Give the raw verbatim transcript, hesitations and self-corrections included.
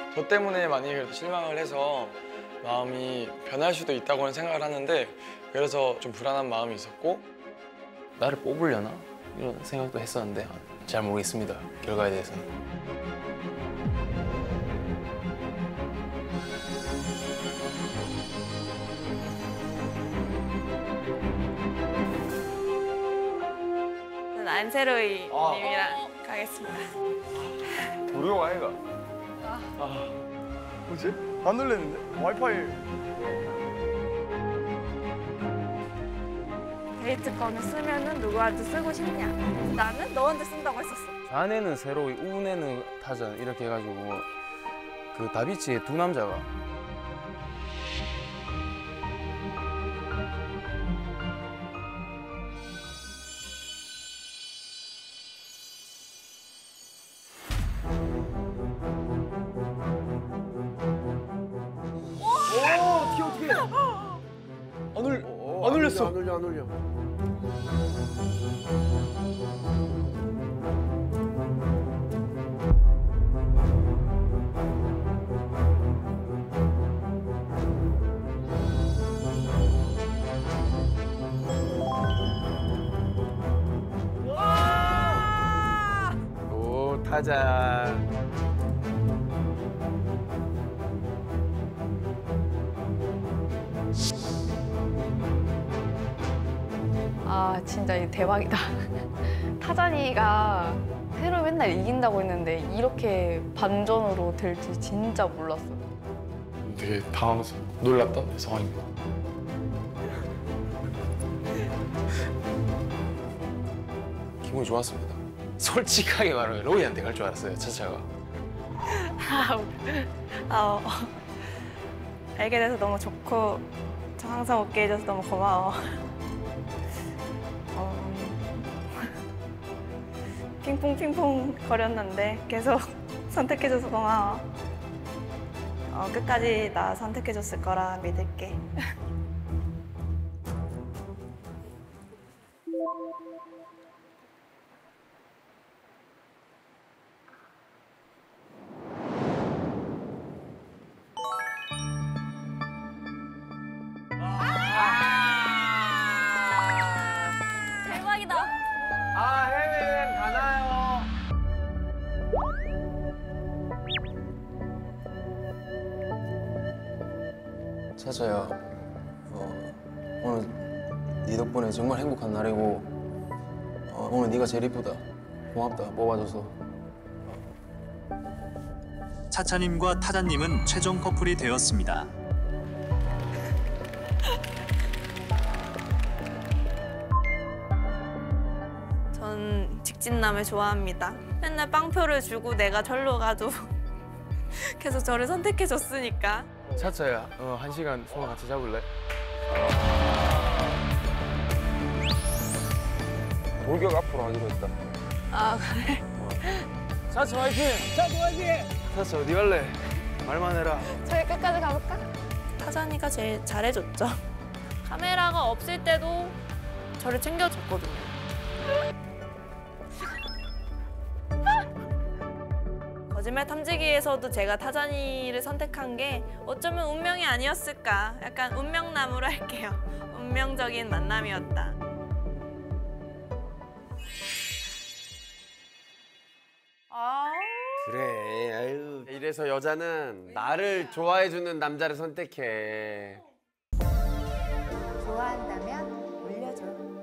저 때문에 많이 그래도 실망을 해서 마음이 변할 수도 있다고는 생각을 하는데 그래서 좀 불안한 마음이 있었고 나를 뽑으려나? 이런 생각도 했었는데 잘 모르겠습니다. 결과에 대해서는. 저는 안세로이 아. 님이랑 가겠습니다. 도령 아이가. 아. 뭐지? 안 눌렸는데? 와이파이. 데이트권을 쓰면은 누구한테 쓰고 싶냐? 나는 너한테 쓴다고 했었어. 좌뇌는 세로이, 우뇌는 타잔 이렇게 해가지고 그 다비치의 두 남자가 어떻게 어떻게? 안 울, 안 울렸어. 안 울려 안 울려. 오 타잔. 아 진짜 이 대박이다. 타잔이가 세로 맨날 이긴다고 했는데 이렇게 반전으로 될지 진짜 몰랐어. 되게 당황스러워. 놀랐던 상황입니다. 기분이 좋았습니다. 솔직하게 말하면 로이한테 갈 줄 알았어요, 차차가. 어, 알게 돼서 너무 좋고 저 항상 웃게 해줘서 너무 고마워. 어, 핑퐁 핑퐁 거렸는데 계속 선택해줘서 고마워. 어, 끝까지 나 선택해줬을 거라 믿을게. 대박이다. 아 해외여행 가나요? 차차야, 어, 오늘 네 덕분에 정말 행복한 날이고 어, 오늘 네가 제일 이쁘다. 고맙다, 뽑아줘서. 차차님과 타잔님은 최종 커플이 되었습니다. 전 직진남을 좋아합니다. 맨날 빵표를 주고 내가 절로 가도 계속 저를 선택해줬으니까. 차차야, 어, 한 시간 손 같이 잡을래? 돌격 앞으로 하기로 했다. 아 그래? 차차 화이팅! 차차 화이팅! 차차 어디 갈래? 말만 해라. 저희 끝까지 가볼까? 타잔이가 제일 잘해줬죠. 카메라가 없을 때도 저를 챙겨줬거든요. 거짓말 탐지기에서도 제가 타잔이를 선택한 게 어쩌면 운명이 아니었을까. 약간 운명남으로 할게요. 운명적인 만남이었다. 아. 그래. 아유. 이래서 여자는 나를 좋아해주는 남자를 선택해. 좋아한다면 올려줘.